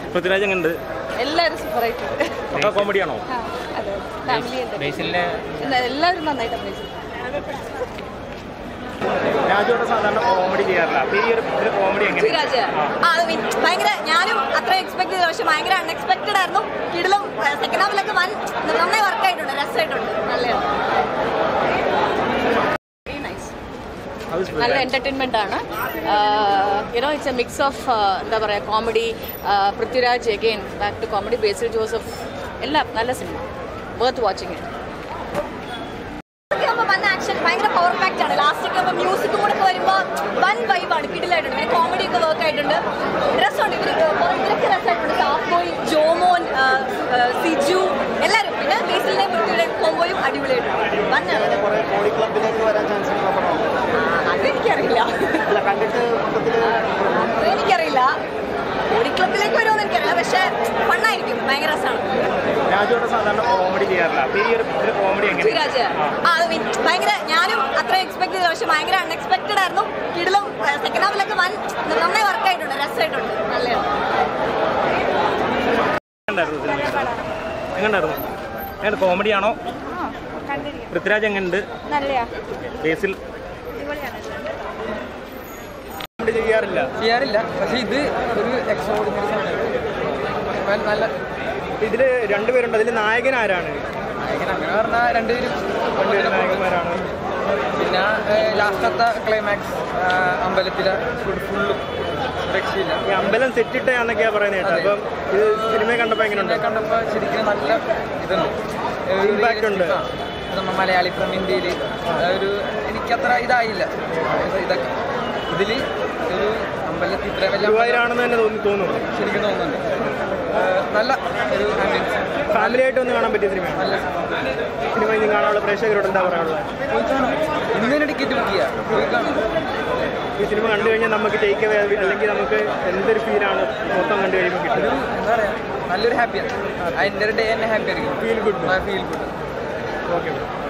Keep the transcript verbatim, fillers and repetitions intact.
പൃഥ്വിരാജ് എങ്ങനെയുണ്ട്? എല്ലാവരും സൂപ്പറായിട്ടുണ്ട്. ഒക്കെ കോമഡിയാണോ? അതെ, ഫാമിലി എല്ലാവരും നന്നായിട്ട് അഭിനയിച്ചു. രാജുവിടെ സാധാരണ കോമഡി ചെയ്യാറില്ല, അപ്പൊ ഈ ഒരു കോമഡി പൃഥ്വിരാജ് ഭയങ്കര, ഞാനും അത്ര എക്സ്പെക്ട് ചെയ്തു, പക്ഷെ ഭയങ്കര അൺഎക്സ്പെക്ടഡ് ആയിരുന്നു. കിടിലും സെക്കൻഡ് ഹാഫിലൊക്കെ വൻ നന്നായി വർക്കായിട്ടുണ്ട്, രസമായിട്ടുണ്ട്, നല്ലതാണ്, നല്ല എന്റർടൈൻമെന്റ് ആണ്. You know it's a mix of എന്താ പറയുക, comedy, Prithviraj again back to comedy, Basil Joseph, എല്ലാം നല്ല സിനിമ, വർത്ത് വാച്ചിങ് ഇറ്റ്. ഭയങ്കര പവർ പാക്ട് ആണ്. ലാസ്റ്റൊക്കെ ആകുമ്പോൾ മ്യൂസിക്കും കൂടെ വരുമ്പോൾ വൻ വൈബാണ്, കിടിലായിട്ടുണ്ട്. പിന്നെ കോമഡി ഒക്കെ വർക്ക് ആയിട്ടുണ്ട്, രസമുണ്ട്. ഇവർ ഇവരൊക്കെ രസമായിട്ടുണ്ട്. സാഫ്ബോയ്, ജോമോൻ, സിജു, എല്ലാവരും. പിന്നെ ബേസിലിനെ പൃഥ്വിയുടെ കോമ്പോയും അടിപൊളിയായിട്ടുണ്ട്. വന്നാണ് അതെനിക്കറിയില്ല, അതെനിക്കറിയില്ല ഓടി ക്ലബിലേക്ക് വരുമെന്ന് എനിക്കറിയില്ല, പക്ഷെ ഫണ്ണായിരിക്കും, ഭയങ്കര രസമാണ്. പൃഥ്വിരാജ് ഭയങ്കര, ഞാനും അത്ര എക്സ്പെക്ട് ചെയ്തു, പക്ഷെ ഭയങ്കര അൺഎക്സ്പെക്ടഡ് ആയിരുന്നു. കിടിലും സെക്കൻഡ് ഹാഫിലൊക്കെ വൻ നന്നായി വർക്കായിട്ടുണ്ട്, രസമായിട്ടുണ്ട്, നല്ലതാണ്. എങ്ങനെയുണ്ടായിരുന്നു? കോമഡിയാണോ? പൃഥ്വിരാജ് എങ്ങനെയുണ്ട്? ബേസിൽ ചെയ്യാറില്ല ചെയ്യാറില്ല പക്ഷെ ഇത് ഒരു എക്സ്ട്രാordinary സാധനമാണ്. നല്ല ഇതിൽ രണ്ടുപേരുണ്ട്. അതിൽ നായകൻ ആരാണ്? നായകൻ അങ്ങനെ പറഞ്ഞാൽ രണ്ടുപേരും രണ്ടുപേരും നായകന്മാരാണ്. പിന്നെ ലാസ്റ്റത്തെ ക്ലൈമാക്സ് അമ്പലത്തിലെ ഫുള്ളും രക്ഷയില്ല. ഈ അമ്പലം സെറ്റിട്ടാന്നൊക്കെയാ പറയുന്നത് കേട്ടോ. അപ്പം ഇത് സിനിമ കണ്ടപ്പോൾ എങ്ങനെയുണ്ട്? കണ്ടപ്പോൾ ശരിക്കും നല്ല ഇതുണ്ട്, ഇമ്പാക്റ്റ് ഉണ്ട്. നമ്മൾ മലയാളി ഫ്രം ഇന്ത്യയിൽ ഒരു എനിക്കത്ര ഇതായില്ല. ഇതൊക്കെ ഇതിൽ ഒരു അമ്പലത്തിൽ ഇത്ര വലിയതാണെന്ന് തന്നെ തോന്നി തോന്നുന്നു ശരിക്കും തോന്നുന്നുണ്ട്. നല്ല ഒരു ഫാമിലി ആയിട്ട് ഒന്ന് കാണാൻ പറ്റിയ സിനിമ. നല്ല സിനിമ ഇനി കാണാനുള്ള പ്രേക്ഷകരോട് എന്താ പറയാനുള്ളത്? പോയി കാണാം, ഇന്ന് തന്നെ ടിക്കറ്റ് ബുക്ക് ചെയ്യാം, പോയി കാണാം. ഈ സിനിമ കണ്ടു കഴിഞ്ഞാൽ നമുക്ക് ടേക്ക് അവേ അല്ലെങ്കിൽ നമുക്ക് എന്തൊരു ഫീലാണ് മൊത്തം കണ്ടു കഴിയുമ്പോൾ കിട്ടുന്നത്? എന്താ പറയുക, നല്ലൊരു ഹാപ്പിയാണ്. അതിൻ്റെ ഒരു ഡേ തന്നെ ഹാപ്പി ആയിരിക്കും. Feel good feel good. Okay.